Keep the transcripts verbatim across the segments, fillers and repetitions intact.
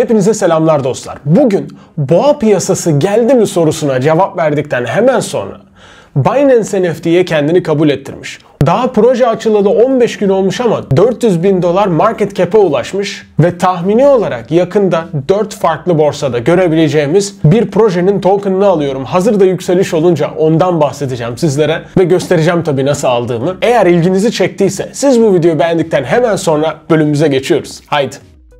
Hepinize selamlar dostlar. Bugün boğa piyasası geldi mi sorusuna cevap verdikten hemen sonra Binance N F T'ye kendini kabul ettirmiş. Daha proje açılalı on beş gün olmuş ama dört yüz bin dolar market cap'e ulaşmış ve tahmini olarak yakında dört farklı borsada görebileceğimiz bir projenin token'ını alıyorum. Hazır da yükseliş olunca ondan bahsedeceğim sizlere ve göstereceğim tabii nasıl aldığımı. Eğer ilginizi çektiyse siz bu videoyu beğendikten hemen sonra bölümümüze geçiyoruz. Haydi.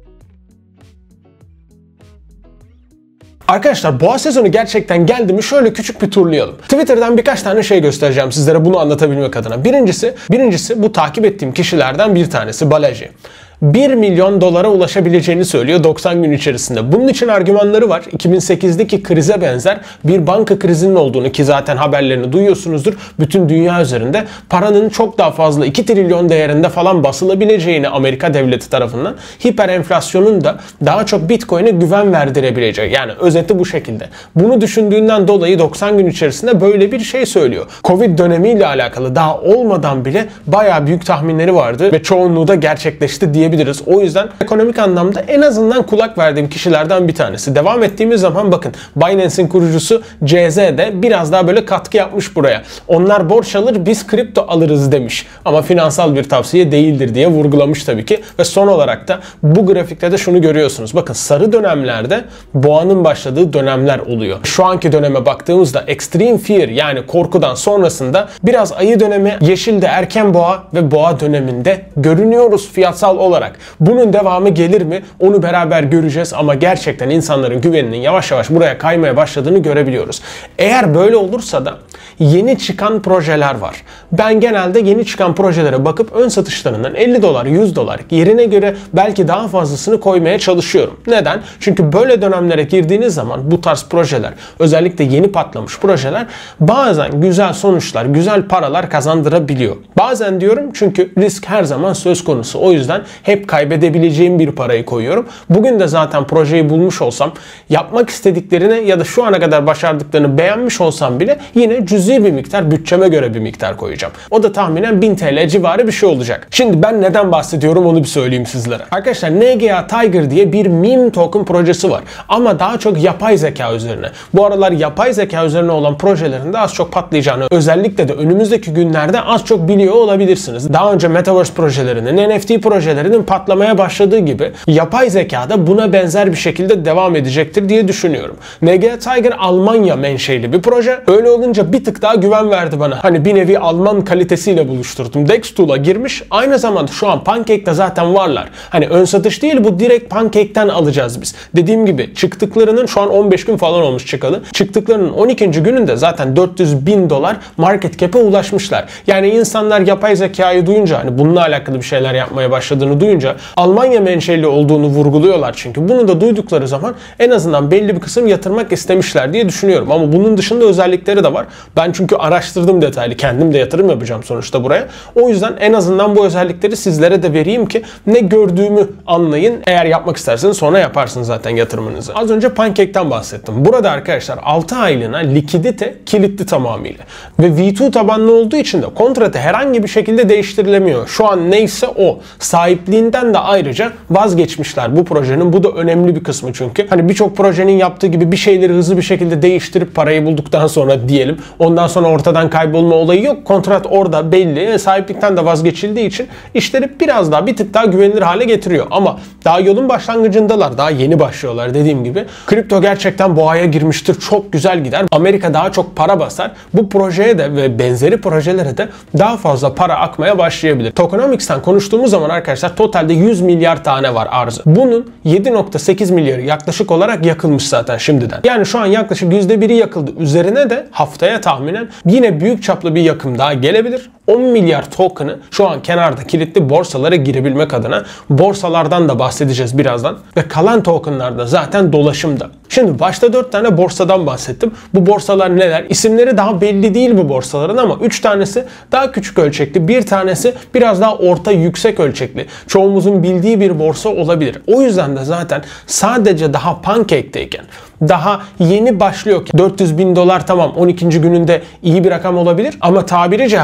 Arkadaşlar boğa sezonu gerçekten geldi mi şöyle küçük bir turlayalım. Twitter'dan birkaç tane şey göstereceğim sizlere bunu anlatabilmek adına. Birincisi, birincisi bu takip ettiğim kişilerden bir tanesi Balaji. bir milyon dolara ulaşabileceğini söylüyor doksan gün içerisinde. Bunun için argümanları var. iki bin sekizdeki krize benzer bir banka krizinin olduğunu, ki zaten haberlerini duyuyorsunuzdur. Bütün dünya üzerinde paranın çok daha fazla iki trilyon değerinde falan basılabileceğini Amerika devleti tarafından, hiper enflasyonun da daha çok Bitcoin'e güven verdirebileceği. Yani özeti bu şekilde. Bunu düşündüğünden dolayı doksan gün içerisinde böyle bir şey söylüyor. Covid dönemiyle alakalı daha olmadan bile bayağı büyük tahminleri vardı ve çoğunluğu da gerçekleşti diye diyebiliriz. O yüzden ekonomik anlamda en azından kulak verdiğim kişilerden bir tanesi. Devam ettiğimiz zaman bakın Binance'in kurucusu C Z de biraz daha böyle katkı yapmış buraya. Onlar borç alır, biz kripto alırız demiş. Ama finansal bir tavsiye değildir diye vurgulamış tabii ki. Ve son olarak da bu grafikte de şunu görüyorsunuz. Bakın sarı dönemlerde boğanın başladığı dönemler oluyor. Şu anki döneme baktığımızda Extreme Fear, yani korkudan sonrasında biraz ayı dönemi, yeşilde erken boğa ve boğa döneminde görünüyoruz fiyatsal olarak. Bunun devamı gelir mi? Onu beraber göreceğiz ama gerçekten insanların güveninin yavaş yavaş buraya kaymaya başladığını görebiliyoruz. Eğer böyle olursa da yeni çıkan projeler var. Ben genelde yeni çıkan projelere bakıp ön satışlarından elli dolar, yüz dolar yerine göre belki daha fazlasını koymaya çalışıyorum. Neden? Çünkü böyle dönemlere girdiğiniz zaman bu tarz projeler, özellikle yeni patlamış projeler bazen güzel sonuçlar, güzel paralar kazandırabiliyor. Bazen diyorum çünkü risk her zaman söz konusu. O yüzden hep kaybedebileceğim bir parayı koyuyorum. Bugün de zaten projeyi bulmuş olsam, yapmak istediklerini ya da şu ana kadar başardıklarını beğenmiş olsam bile yine cüzi bir miktar, bütçeme göre bir miktar koyacağım. O da tahminen bin TL civarı bir şey olacak. Şimdi ben neden bahsediyorum onu bir söyleyeyim sizlere. Arkadaşlar N G A Tiger diye bir meme token projesi var. Ama daha çok yapay zeka üzerine. Bu aralar yapay zeka üzerine olan projelerinde az çok patlayacağını, özellikle de önümüzdeki günlerde az çok biliyor olabilirsiniz. Daha önce Metaverse projelerinin, N F T projelerinin patlamaya başladığı gibi yapay zeka da buna benzer bir şekilde devam edecektir diye düşünüyorum. N G A Tiger Almanya menşeli bir proje. Öyle olunca bir tık daha güven verdi bana. Hani bir nevi Alman kalitesiyle buluşturdum. Dextool'a girmiş. Aynı zamanda şu an Pancake'de zaten varlar. Hani ön satış değil bu, direkt Pancake'ten alacağız biz. Dediğim gibi çıktıklarının şu an on beş gün falan olmuş çıkalı. Çıktıklarının on ikinci gününde zaten dört yüz bin dolar market cap'e ulaşmışlar. Yani insanlar yapay zekayı duyunca, hani bununla alakalı bir şeyler yapmaya başladığını duyunca Almanya menşeli olduğunu vurguluyorlar çünkü. Bunu da duydukları zaman en azından belli bir kısım yatırmak istemişler diye düşünüyorum. Ama bunun dışında özellikleri de var. Ben çünkü araştırdım detaylı. Kendim de yatırım yapacağım sonuçta buraya. O yüzden en azından bu özellikleri sizlere de vereyim ki ne gördüğümü anlayın. Eğer yapmak isterseniz sonra yaparsınız zaten yatırımınızı. Az önce Pancake'ten bahsettim. Burada arkadaşlar altı aylığına likidite kilitli tamamıyla. Ve V iki tabanlı olduğu için de kontratı herhangi bir şekilde değiştirilemiyor. Şu an neyse o. Sahipliğinden de ayrıca vazgeçmişler bu projenin. Bu da önemli bir kısmı çünkü. Hani birçok projenin yaptığı gibi bir şeyleri hızlı bir şekilde değiştirip parayı bulduktan sonra diyelim, ondan sonra ortadan kaybolma olayı yok. Kontrat orada belli. Sahiplikten de vazgeçildiği için işleri biraz daha bir tık daha güvenilir hale getiriyor. Ama daha yolun başlangıcındalar. Daha yeni başlıyorlar dediğim gibi. Kripto gerçekten boğaya girmiştir. Çok güzel gider. Amerika daha çok para basar. Bu projeye de ve benzeri projelere de daha fazla para akmaya başlayabilir. Tokenomics'ten konuştuğumuz zaman arkadaşlar totalde yüz milyar tane var arzı. Bunun yedi nokta sekiz milyarı yaklaşık olarak yakılmış zaten şimdiden. Yani şu an yaklaşık yüzde biri yakıldı. Üzerine de haftaya tahminen yine büyük çaplı bir yakım daha gelebilir. on milyar token'ı şu an kenarda kilitli borsalara girebilmek adına, borsalardan da bahsedeceğiz birazdan. Ve kalan token'lar da zaten dolaşımda. Şimdi başta dört tane borsadan bahsettim. Bu borsalar neler? İsimleri daha belli değil bu borsaların ama üç tanesi daha küçük ölçekli, bir tanesi biraz daha orta yüksek ölçekli. Çoğumuzun bildiği bir borsa olabilir. O yüzden de zaten sadece daha Pancake'deyken, daha yeni başlıyor ki dört yüz bin dolar tamam on ikinci gününde iyi bir rakam olabilir ama tabiri caizse o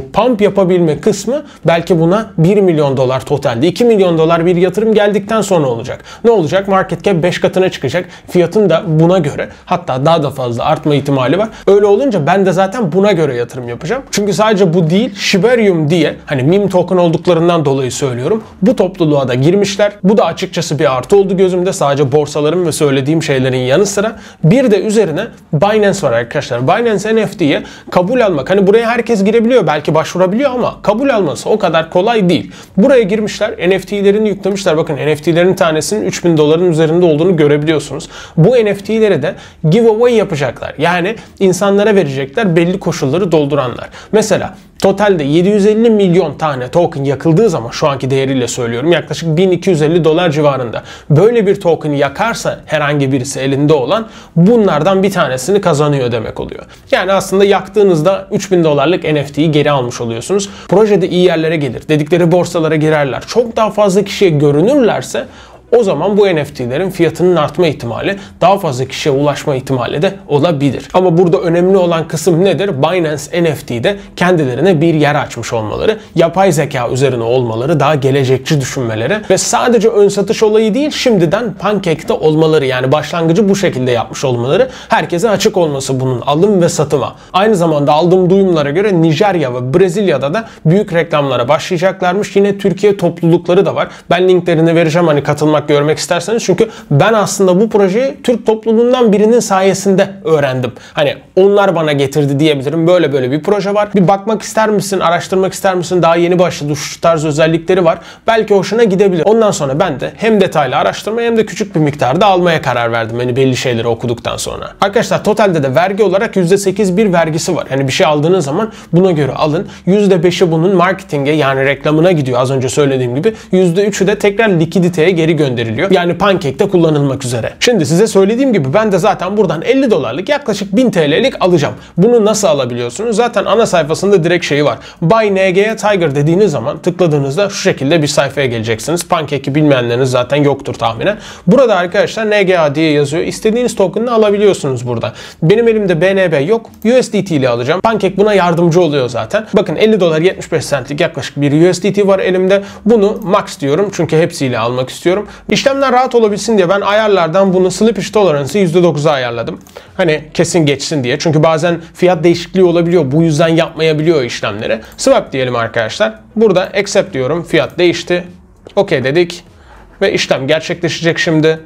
bu pump yapabilme kısmı belki buna bir milyon dolar totalde iki milyon dolar bir yatırım geldikten sonra olacak. Ne olacak? Market cap beş katına çıkacak. Fiyatın da buna göre, hatta daha da fazla artma ihtimali var. Öyle olunca ben de zaten buna göre yatırım yapacağım. Çünkü sadece bu değil, Shibarium diye, hani meme token olduklarından dolayı söylüyorum, bu topluluğa da girmişler. Bu da açıkçası bir artı oldu gözümde, sadece borsaların ve söylediğim şeylerin yanı sıra. Bir de üzerine Binance var arkadaşlar. Binance N F T'ye kabul almak, hani buraya herkes girebiliyor, belki başvurabiliyor ama kabul alması o kadar kolay değil. Buraya girmişler, N F T'lerini yüklemişler. Bakın N F T'lerin tanesinin üç bin doların üzerinde olduğunu görebiliyorsunuz. Bu N F T'leri de giveaway yapacaklar. Yani insanlara verecekler, belli koşulları dolduranlar. Mesela totalde yedi yüz elli milyon tane token yakıldığı zaman, şu anki değeriyle söylüyorum, yaklaşık bin iki yüz elli dolar civarında. Böyle bir token yakarsa herhangi birisi elinde olan, bunlardan bir tanesini kazanıyor demek oluyor. Yani aslında yaktığınızda üç bin dolarlık N F T'yi geri almış oluyorsunuz. Projede iyi yerlere gelir, dedikleri borsalara girerler, çok daha fazla kişiye görünürlerse o zaman bu N F T'lerin fiyatının artma ihtimali, daha fazla kişiye ulaşma ihtimali de olabilir. Ama burada önemli olan kısım nedir? Binance N F T'de kendilerine bir yer açmış olmaları, yapay zeka üzerine olmaları, daha gelecekçi düşünmeleri ve sadece ön satış olayı değil, şimdiden Pancake'te olmaları, yani başlangıcı bu şekilde yapmış olmaları, herkese açık olması bunun alım ve satıma. Aynı zamanda aldığım duyumlara göre Nijerya ve Brezilya'da da büyük reklamlara başlayacaklarmış. Yine Türkiye toplulukları da var. Ben linklerini vereceğim, hani katılmak, görmek isterseniz. Çünkü ben aslında bu projeyi Türk topluluğundan birinin sayesinde öğrendim. Hani onlar bana getirdi diyebilirim. Böyle böyle bir proje var. Bir bakmak ister misin? Araştırmak ister misin? Daha yeni başladı. Şu tarz özellikleri var. Belki hoşuna gidebilir. Ondan sonra ben de hem detaylı araştırma hem de küçük bir miktarda almaya karar verdim. Hani belli şeyleri okuduktan sonra. Arkadaşlar totalde de vergi olarak yüzde sekiz bir vergisi var. Hani bir şey aldığınız zaman buna göre alın. yüzde beşi bunun marketinge, yani reklamına gidiyor. Az önce söylediğim gibi. yüzde üçü de tekrar likiditeye geri gönderiliyor. Yani Pancake'te kullanılmak üzere. Şimdi size söylediğim gibi ben de zaten buradan elli dolarlık yaklaşık bin T L'lik alacağım. Bunu nasıl alabiliyorsunuz? Zaten ana sayfasında direkt şeyi var. Buy N G A Tiger dediğiniz zaman tıkladığınızda şu şekilde bir sayfaya geleceksiniz. Pancake'i bilmeyenleriniz zaten yoktur tahminen. Burada arkadaşlar N G A diye yazıyor. İstediğiniz token'ını alabiliyorsunuz burada. Benim elimde B N B yok. U S D T ile alacağım. Pancake buna yardımcı oluyor zaten. Bakın elli dolar yetmiş beş centlik yaklaşık bir U S D T var elimde. Bunu max diyorum çünkü hepsiyle almak istiyorum. İşlemler rahat olabilsin diye ben ayarlardan bunu slippage tolerance'ı yüzde dokuza ayarladım. Hani kesin geçsin diye. Çünkü bazen fiyat değişikliği olabiliyor. Bu yüzden yapmayabiliyor işlemleri. Swap diyelim arkadaşlar. Burada accept diyorum. Fiyat değişti. OK dedik. Ve işlem gerçekleşecek şimdi.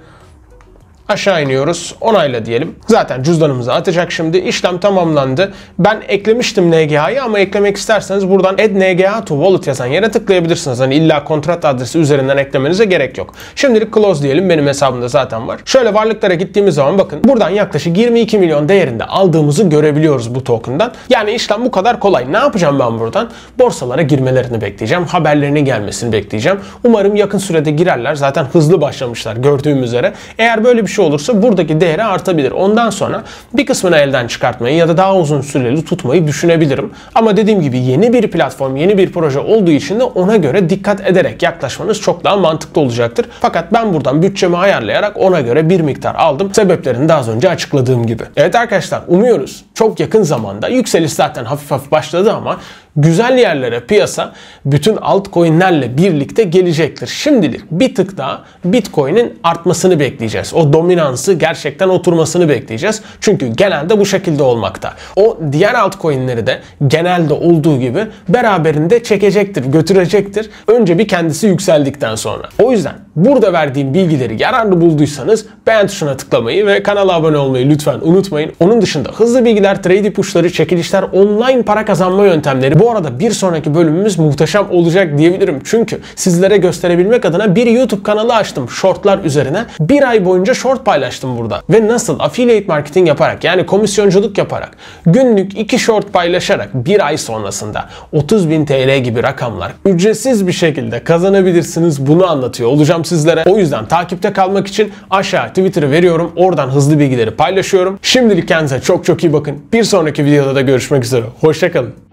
Aşağı iniyoruz. Onayla diyelim. Zaten cüzdanımıza atacak şimdi. İşlem tamamlandı. Ben eklemiştim N G A'yı ama eklemek isterseniz buradan Add N G A to Wallet yazan yere tıklayabilirsiniz. Hani illa kontrat adresi üzerinden eklemenize gerek yok. Şimdilik close diyelim. Benim hesabımda zaten var. Şöyle varlıklara gittiğimiz zaman bakın buradan yaklaşık yirmi iki milyon değerinde aldığımızı görebiliyoruz bu token'dan. Yani işlem bu kadar kolay. Ne yapacağım ben buradan? Borsalara girmelerini bekleyeceğim. Haberlerinin gelmesini bekleyeceğim. Umarım yakın sürede girerler. Zaten hızlı başlamışlar gördüğüm üzere. Eğer böyle bir şey olursa buradaki değeri artabilir. Ondan sonra bir kısmını elden çıkartmayı ya da daha uzun süreli tutmayı düşünebilirim. Ama dediğim gibi yeni bir platform, yeni bir proje olduğu için de ona göre dikkat ederek yaklaşmanız çok daha mantıklı olacaktır. Fakat ben buradan bütçemi ayarlayarak ona göre bir miktar aldım. Sebeplerini de az önce açıkladığım gibi. Evet arkadaşlar, umuyoruz çok yakın zamanda, yükseliş zaten hafif hafif başladı ama güzel yerlere piyasa bütün altcoin'lerle birlikte gelecektir. Şimdilik bir tık daha Bitcoin'in artmasını bekleyeceğiz. O dominansı gerçekten oturmasını bekleyeceğiz. Çünkü genelde bu şekilde olmakta. O diğer altcoin'leri de genelde olduğu gibi beraberinde çekecektir, götürecektir. Önce bir kendisi yükseldikten sonra. O yüzden burada verdiğim bilgileri yararlı bulduysanız beğen tuşuna tıklamayı ve kanala abone olmayı lütfen unutmayın. Onun dışında hızlı bilgiler, trade ipuçları, çekilişler, online para kazanma yöntemleri. Bu arada bir sonraki bölümümüz muhteşem olacak diyebilirim. Çünkü sizlere gösterebilmek adına bir YouTube kanalı açtım shortlar üzerine. Bir ay boyunca short paylaştım burada. Ve nasıl affiliate marketing yaparak, yani komisyonculuk yaparak, günlük iki short paylaşarak bir ay sonrasında otuz bin T L gibi rakamlar ücretsiz bir şekilde kazanabilirsiniz. Bunu anlatıyor olacağım sizlere. O yüzden takipte kalmak için aşağı Twitter'ı veriyorum. Oradan hızlı bilgileri paylaşıyorum. Şimdilik kendinize çok çok iyi bakın. Bir sonraki videoda da görüşmek üzere. Hoşça kalın.